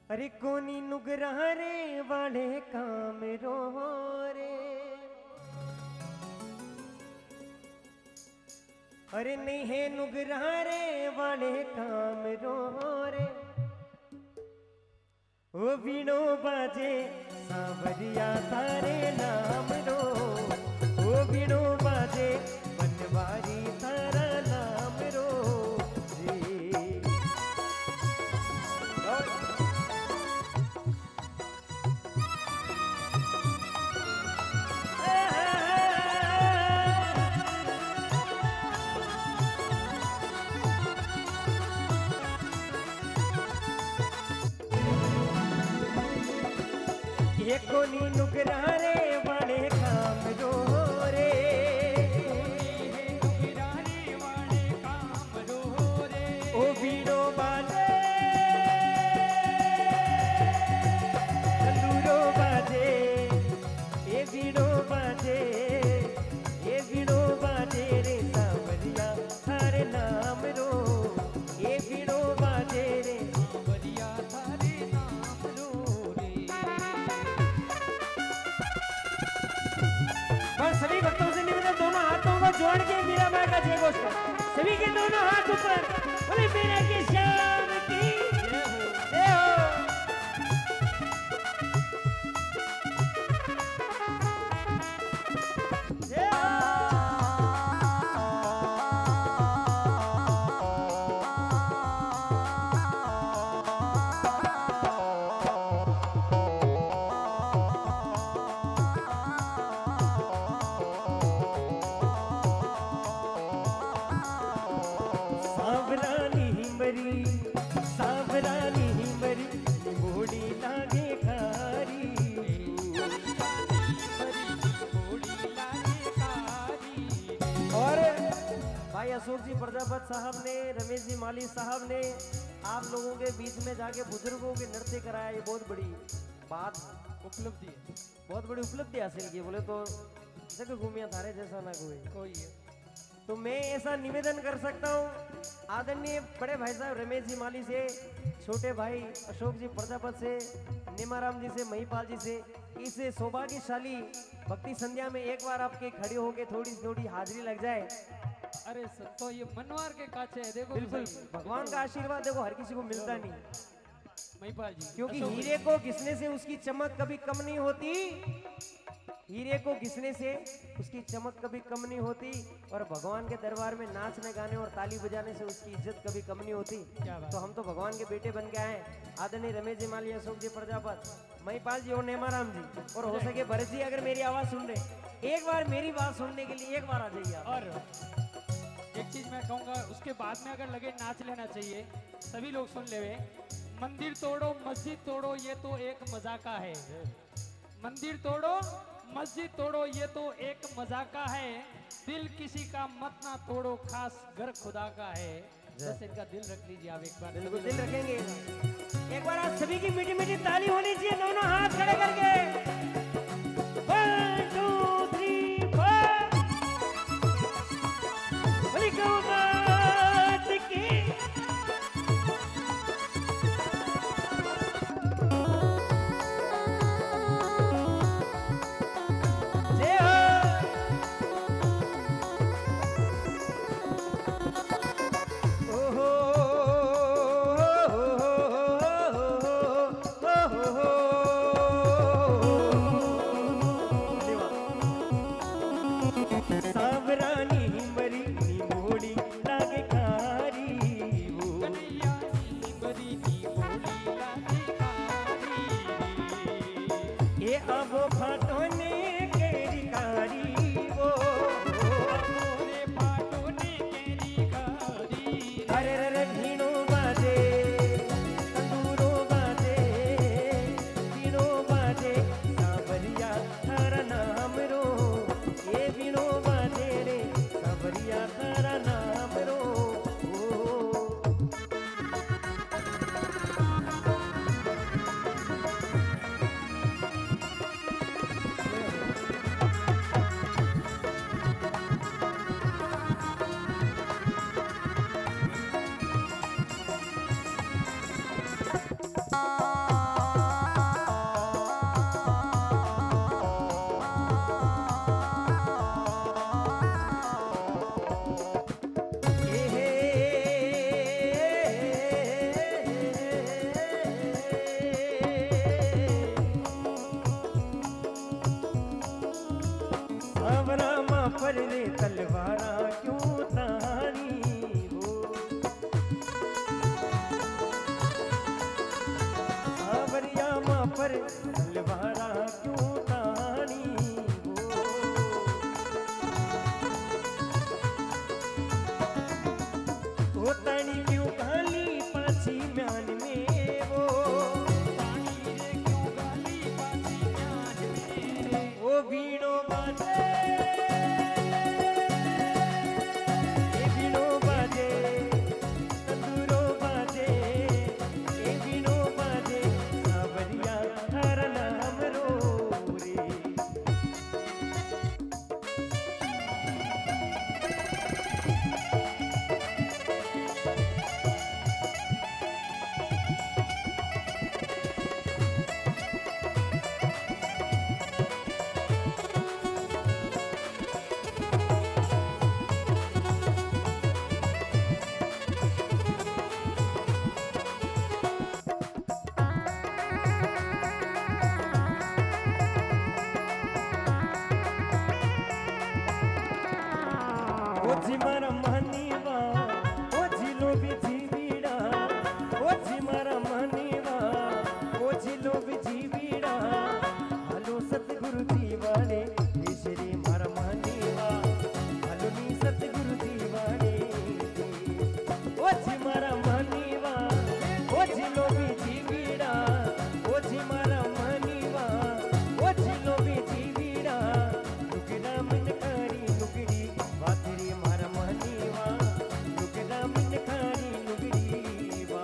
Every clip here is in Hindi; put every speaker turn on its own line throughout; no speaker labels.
अरे कोनी नुगरारे वाले काम रो रे, अरे नहीं है नुगरारे वाले काम रो रे। ओ बीणो बाजे सांवरिया तारे नाम रो, ओ बीणो बाजे बनवारी तारा नाम रो रे। ये कोनी नुगरारे वाले काम रो रे, नुगरारे वाले काम रो रे। ओ बीड़ो बाजे तंदूरो बाजे, ये बीड़ो बाजे, ये बीड़ो बाजे रे सांवरिया थारे नाम रो, ये बीड़ो बाजे रे सांवरिया थारे नाम रो रे। और सभी भक्तों से निवेदन, दोनों हाथों को जोड़ के मीराबाई का जय घोष करें। सभी के दोनों हाथ ऊपर, बोले मेरे के श्याम की जय हो। सावरानी मरी घोड़ी लागे खारी, और भाई अशोक जी प्रजापत साहब ने, रमेश जी माली साहब ने आप लोगों के बीच में जाके बुजुर्गों के नृत्य कराया। ये बहुत बड़ी बात, उपलब्धि है, बहुत बड़ी उपलब्धि हासिल की। बोले तो जगह घूमिया थारे जैसा ना कोई है। तो मैं ऐसा निवेदन कर सकता हूँ आदरणीय बड़े भाई साहब रमेश जी माली से, छोटे भाई अशोक जी प्रजापत से, निमाराम जी से, महिपाल जी से, इस सौभाग्यशाली भक्ति संध्या में एक बार आपके खड़े होके थोड़ी थोड़ी हाजिरी लग जाए।
अरे तो ये मनवार के काचे है, देखो
बिल्कुल भगवान का आशीर्वाद देखो हर किसी को मिलता नहीं
महिपाल जी,
क्योंकि हीरे को घिसने से उसकी चमक कभी कम नहीं होती, हीरे को घिसने से उसकी चमक कभी कम नहीं होती, और भगवान के दरबार में नाचने गाने और ताली बजाने से उसकी इज्जत कभी कम नहीं होती। तो हम तो भगवान के बेटे बन के आए, आदरणीय रमेश जी माली, अशोक जी प्रजापत, महिपाल जी और नेमाराम जी, और हो सके भरत जी अगर मेरी आवाज सुन रहे, एक बार मेरी बात सुनने के लिए एक बार आ जाइए आप।
और एक चीज मैं कहूंगा, उसके बाद में अगर लगे नाच लेना चाहिए, सभी लोग सुन ले। मंदिर तोड़ो मस्जिद तोड़ो ये तो एक मजाका है, मंदिर तोड़ो मस्जिद तोड़ो ये तो एक मजाका है, दिल किसी का मत ना तोड़ो खास घर खुदा का है। बस इनका दिल रख लीजिए आप एक बार।
बिल्कुल दिल रखेंगे, एक बार आप सभी की मीठी मीठी ताली होनी चाहिए, दोनों हाथ खड़े करके। 1 2 3 4 बोली गौ मात की तलवारा क्यों तानी वो तानी क्यों गाली पाछी म्यान में वो
तानी रे क्यों गाली पाछी म्यान में
वो बीणो बाजे ए बीणो बाजे तंदूरो बाजे ए बीणो बाजे सावरिया हर नाम रो रे ओझी मारा मानीवा ओझी लो बिजी बीड़ा ओझी मारा मानीवा ओझी लो बिजी बीड़ा हलो सतगुरु जी वाले ईश्वरी मारा मानीवा हलो नी सतगुरु जी वाले ओझी मारा मानीवा ओझी लो बिजी बीड़ा ओझी मारा मानीवा ओझी लो बिजी बीड़ा लुकड़ा मन कारी लुकड़ी बातरी मारा मानीवा लुकड़ा मन कारी लुगड़ी वा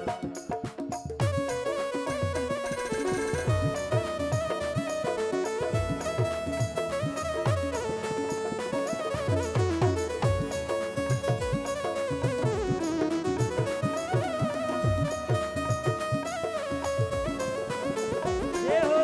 जय हो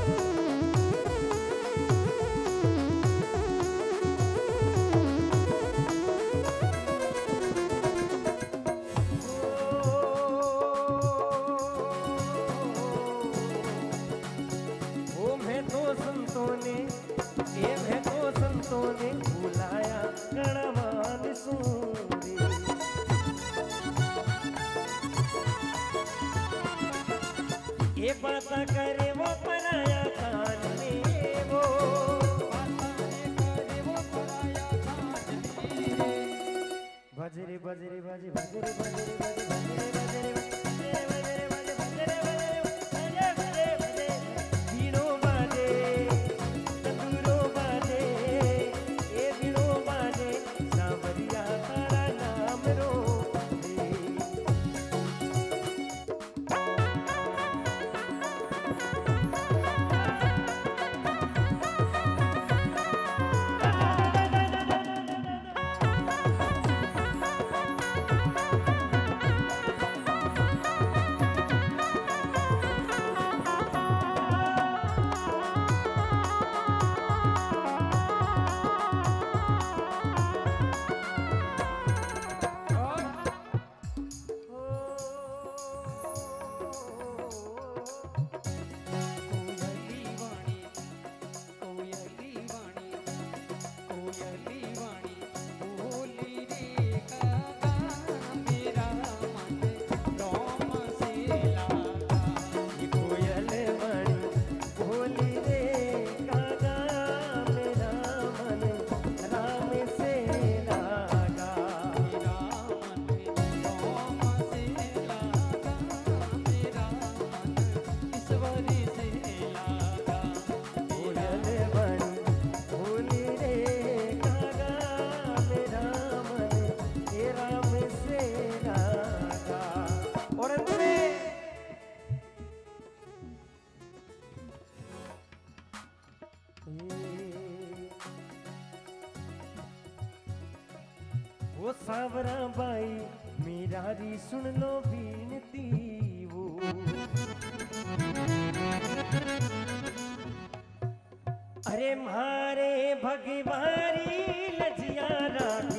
ओ मैं तो संतों ने ये मैं तो संतों ने बुलाया गणमान सूरी ये बात करे वो पराया कान में वो
बाताने करे वो पराया कान में
बजरे बजरे बजे बजरे बजरे बजे बजरे बजरे बजरे बजरे बजे बजरे बजरे बजरे बजरे बीणो बाजे तंदूरो बाजे ए बीणो बाजे सावरिया तारा नाम रो रे
कोयली वाणी कोयली वाणी कोयली वाणी बोली रे काका मेरा मन रोम से लागा
कोयल वाणी बोली रे कागा मेरा मन राम से लागा
मेरा मन रोम से लागा मेरा मन ईश्वरी से लागा
कोयल वाणी बोली रे कागा मेरा मन हे राम से लागा और अंत में वो सावरा बाई मेरारी सुन लो बीनती वो अरे मारे भगवारी लजिया राखी